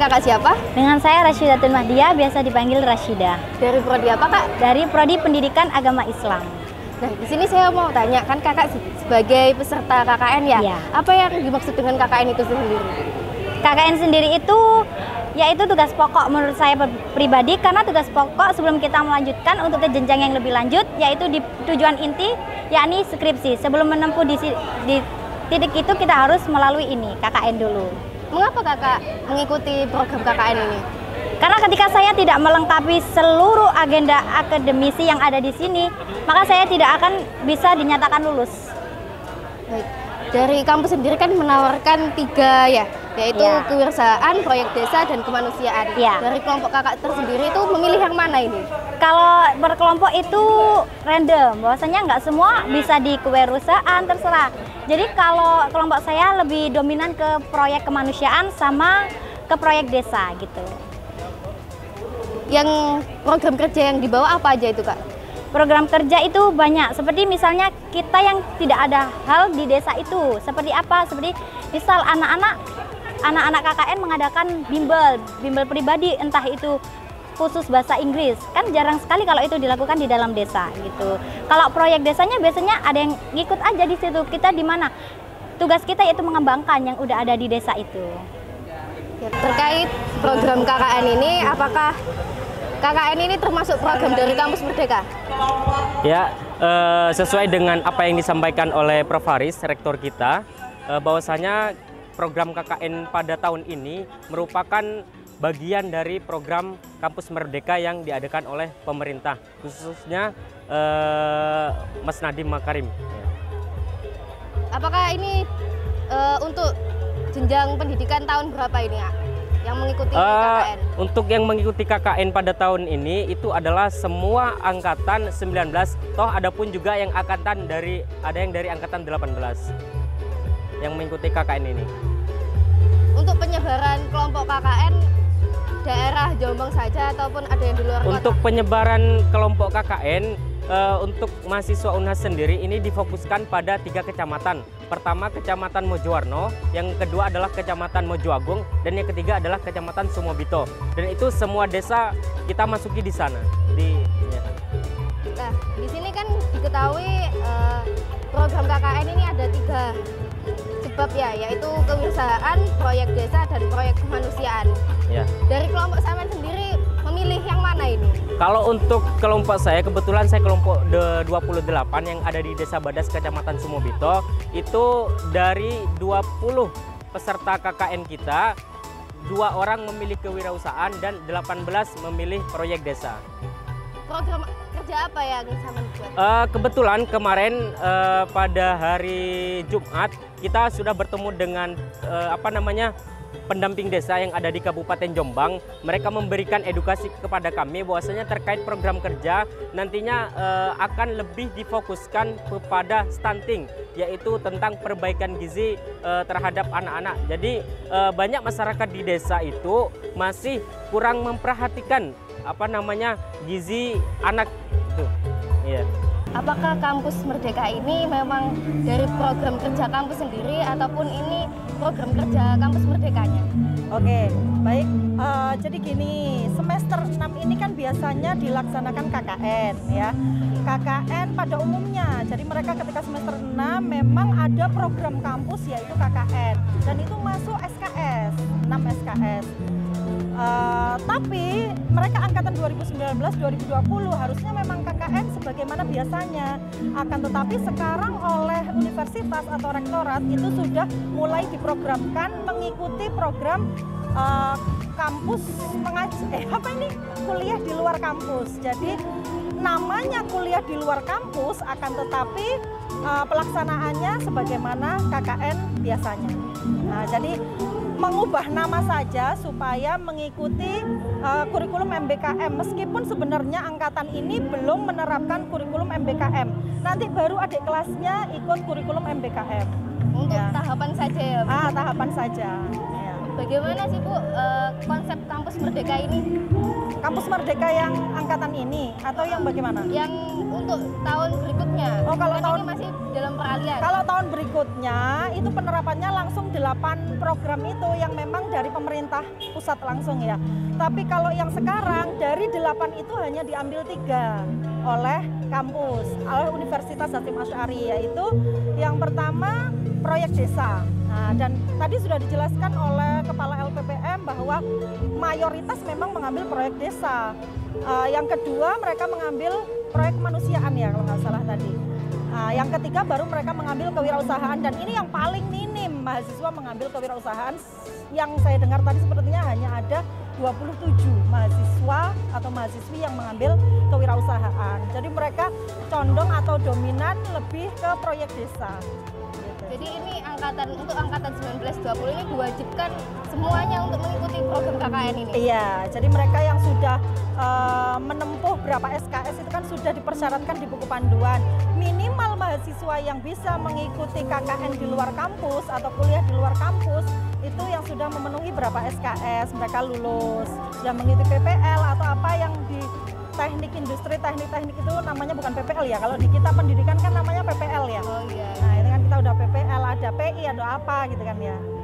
kakak siapa? Dengan saya Rasyidatul Mahdia, biasa dipanggil Rasyida. Dari prodi apa kak? Dari Prodi Pendidikan Agama Islam. Nah, di sini saya mau tanya, kan kakak sebagai peserta KKN ya? Iya. Apa yang dimaksud dengan KKN itu sendiri? KKN sendiri itu yaitu tugas pokok menurut saya pribadi, karena tugas pokok sebelum kita melanjutkan untuk ke jenjang yang lebih lanjut, yaitu di tujuan inti yakni skripsi. Sebelum menempuh di titik itu kita harus melalui ini KKN dulu. Mengapa kakak mengikuti program KKN ini? Karena ketika saya tidak melengkapi seluruh agenda akademisi yang ada di sini, maka saya tidak akan bisa dinyatakan lulus. Baik. Dari kampus sendiri kan menawarkan 3 ya, yaitu Ya. kewirausahaan, proyek desa, dan kemanusiaan. Ya. Dari kelompok kakak tersendiri itu memilih yang mana ini? Kalau berkelompok itu random, bahwasanya nggak semua bisa di kewirausahaan, terserah. Jadi kalau kelompok saya lebih dominan ke proyek kemanusiaan sama ke proyek desa gitu. Yang program kerja yang dibawa apa aja itu kak? Program kerja itu banyak, seperti misalnya kita yang tidak ada hal di desa itu. Seperti apa? Seperti misal anak-anak KKN mengadakan bimbel pribadi, entah itu khusus bahasa Inggris, kan jarang sekali kalau itu dilakukan di dalam desa gitu. Kalau proyek desanya biasanya ada yang ngikut aja di situ. Kita di mana? Tugas kita yaitu mengembangkan yang udah ada di desa itu. Ya, terkait program KKN ini, apakah KKN ini termasuk program dari Kampus Merdeka? Ya, sesuai dengan apa yang disampaikan oleh Prof. Haris, rektor kita, bahwasanya program KKN pada tahun ini merupakan bagian dari program Kampus Merdeka yang diadakan oleh pemerintah, khususnya Mas Nadiem Makarim. Apakah ini untuk jenjang pendidikan tahun berapa ini ya, yang mengikuti KKN? Untuk yang mengikuti KKN pada tahun ini itu adalah semua angkatan 19, toh ada pun juga yang angkatan ada yang dari angkatan 18 yang mengikuti KKN ini. Untuk penyebaran kelompok KKN daerah Jombang saja ataupun ada yang di luar kota? Untuk penyebaran kelompok KKN untuk mahasiswa UNHAS sendiri ini difokuskan pada 3 kecamatan. Pertama Kecamatan Mojowarno, yang kedua adalah Kecamatan Mojoagung, dan yang ketiga adalah Kecamatan Sumobito. Dan itu semua desa kita masuki di sana. Nah, di sini kan diketahui program KKN ini ada 3 sebab ya, yaitu kewirausahaan, proyek desa, dan proyek kemanusiaan. Ya. Dari kelompok sampean sendiri memilih yang mana ini? Kalau untuk kelompok saya, kebetulan saya kelompok 28 yang ada di Desa Badas, Kecamatan Sumobito. Itu dari 20 peserta KKN kita, 2 orang memilih kewirausahaan dan 18 memilih proyek desa. Program kerja apa yang sampean buat? Kebetulan kemarin pada hari Jumat kita sudah bertemu dengan pendamping desa yang ada di Kabupaten Jombang. Mereka memberikan edukasi kepada kami bahwasanya terkait program kerja nantinya akan lebih difokuskan kepada stunting, yaitu tentang perbaikan gizi terhadap anak-anak. Jadi banyak masyarakat di desa itu masih kurang memperhatikan gizi anak itu. Iya. Apakah Kampus Merdeka ini memang dari program kerja kampus sendiri ataupun ini program kerja Kampus Merdekanya? Oke, baik. Jadi gini, semester 6 ini kan biasanya dilaksanakan KKN ya. KKN pada umumnya. Jadi mereka ketika semester 6 memang ada program kampus yaitu KKN, dan itu masuk SKS, 6 SKS. Tapi mereka angkatan 2019-2020 harusnya memang KKN sebagaimana biasanya. Akan tetapi sekarang oleh universitas atau rektorat itu sudah mulai diprogramkan mengikuti program kampus kuliah di luar kampus. Jadi namanya kuliah di luar kampus, akan tetapi pelaksanaannya sebagaimana KKN biasanya. Nah, jadi mengubah nama saja supaya mengikuti kurikulum MBKM, meskipun sebenarnya angkatan ini belum menerapkan kurikulum MBKM. Nanti baru adik kelasnya ikut kurikulum MBKM. Untuk tahapan saja ya, Bu? Tahapan saja. Ya. Bagaimana sih Bu konsep Kampus Merdeka ini? Kampus Merdeka yang angkatan ini atau yang bagaimana? Yang untuk tahun berikutnya? Oh, kalau Kan tahun ini masih dalam peralihan. Kalau tahun berikutnya itu penerapannya langsung 8 program itu yang memang dari pemerintah pusat langsung ya. Tapi kalau yang sekarang dari 8 itu hanya diambil 3 oleh kampus, oleh Universitas Hasyim Asy'ari, yaitu yang pertama proyek desa. Nah, dan tadi sudah dijelaskan oleh Kepala LPPM bahwa mayoritas memang mengambil proyek desa. Yang kedua mereka mengambil proyek kemanusiaan ya kalau nggak salah tadi. Yang ketiga baru mereka mengambil kewirausahaan, dan ini yang paling minim mahasiswa mengambil kewirausahaan. Yang saya dengar tadi sepertinya hanya ada 27 mahasiswa atau mahasiswi yang mengambil kewirausahaan. Jadi mereka condong atau dominan lebih ke proyek desa. Jadi ini untuk angkatan 19-20 ini diwajibkan semuanya untuk mengikuti program KKN ini? Iya, jadi mereka yang sudah menempuh berapa SKS itu kan sudah dipersyaratkan di buku panduan. Minimal mahasiswa yang bisa mengikuti KKN di luar kampus atau kuliah di luar kampus itu yang sudah memenuhi berapa SKS, mereka lulus, sudah mengikuti PPL atau apa yang di teknik industri, teknik-teknik itu namanya bukan PPL ya. Kalau di kita pendidikan kan namanya PPL ya. Oh iya. Nah, ini kan kita udah PPL, ada PI, ada apa gitu kan ya.